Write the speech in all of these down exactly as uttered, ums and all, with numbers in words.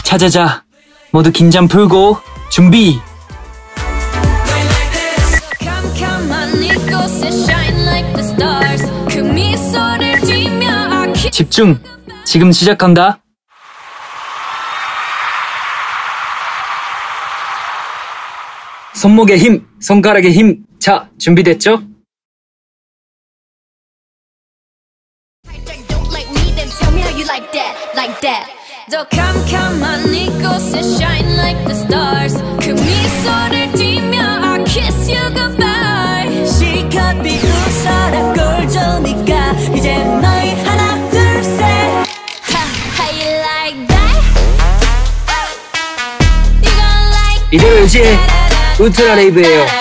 자자자, 모두 긴장 풀고 준비! 집중! 지금 시작한다. 손목에 힘, 손가락에 힘. 자, 준비됐죠? 더 캄캄한 이곳에 shine like the stars. 그 미소를 띠며 I kiss you goodbye. 시컷 비웃어라 꼴 좋으니까 이제 너희 하나 둘 셋. How you like that? You gon' like 이대로 유지해. 울트라 레이브예요.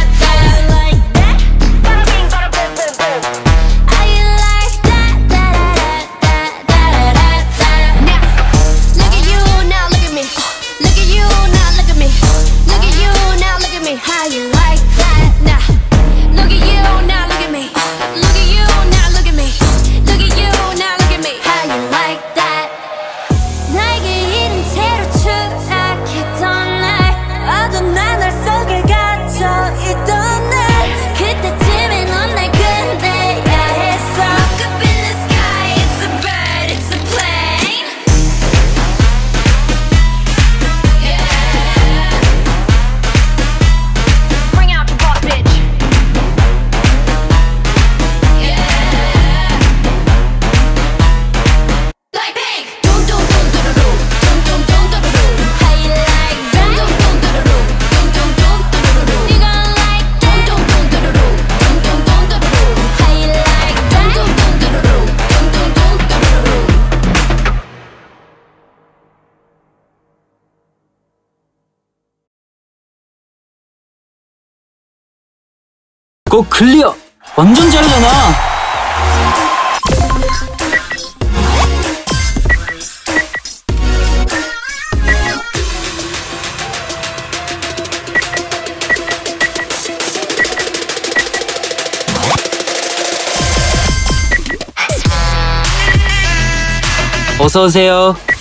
꼭 클리어! 완전 잘하잖아! 어서오세요.